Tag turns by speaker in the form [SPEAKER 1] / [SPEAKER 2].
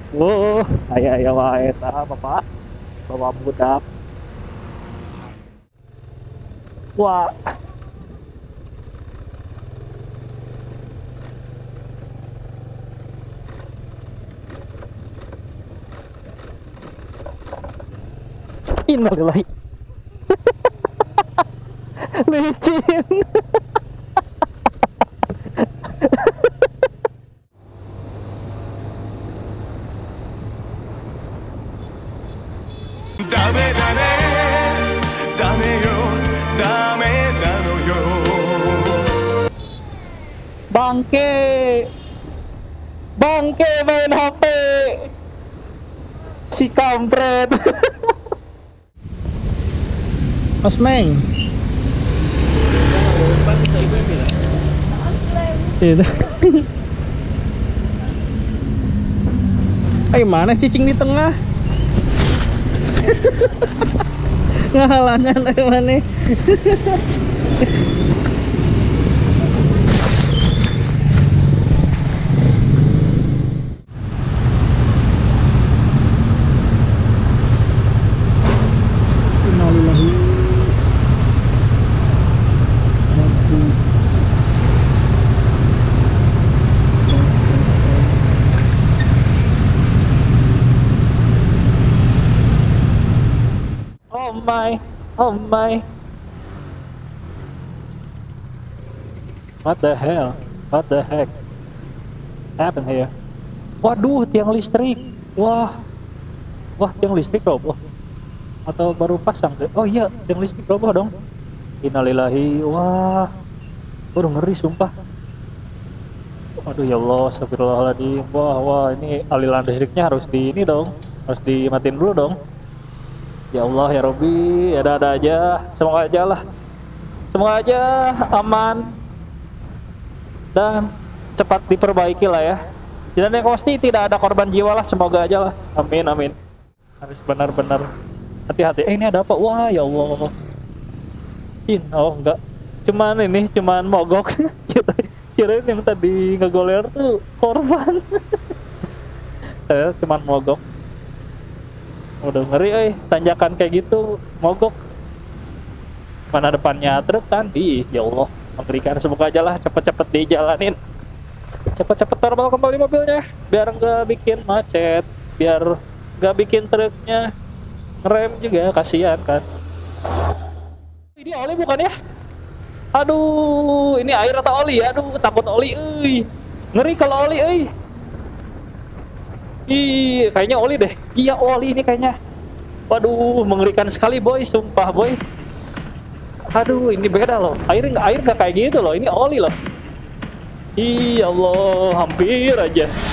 [SPEAKER 1] Wuh, aya wae tah Bapak. Bawa budak. Wah, innalillahi. Licin. Bangke. Bangke main HP. Si kampret. Mas Meng. Itu. Mana cicing di tengah? Ngahalangan mana? Oh my, oh my. What the hell? What the heck? What's happened here? Waduh, tiang listrik. Wah. Wah, tiang listrik roboh. Atau baru pasang tuh? Oh iya, tiang listrik roboh dong. Innalillahi. Wah. Waduh, ngeri sumpah. Aduh ya Allah, astagfirullahaladzim. Wah, ini aliran listriknya harus di ini dong. Harus dimatiin dulu dong. Ya Allah ya Robbi, ada aja, semoga aja lah, semoga aja aman dan cepat diperbaiki lah ya. Dan yang pasti tidak ada korban jiwa lah, semoga aja lah, amin amin. Harus benar-benar hati-hati. Ini ada apa? Wah ya Allah. Oh enggak, cuman mogok. Kirain yang tadi ngegoler tuh korban. Cuman mogok. Udah ngeri tanjakan kayak gitu mogok, mana depannya truk kan. Ya Allah mengerikan, semoga aja lah cepet-cepet dijalanin, cepet-cepet normal kembali mobilnya biar nggak bikin macet, biar nggak bikin truknya ngerem juga, kasihan kan. Ini oli bukan ya? Aduh, ini air atau oli? Aduh, takut oli ngeri kalau oli Ih, kayaknya oli deh. Iya, oli ini kayaknya. Waduh, mengerikan sekali boy, sumpah boy. Aduh, ini beda loh. Air nggak kayak gitu loh. Ini oli loh. Iya Allah, hampir aja.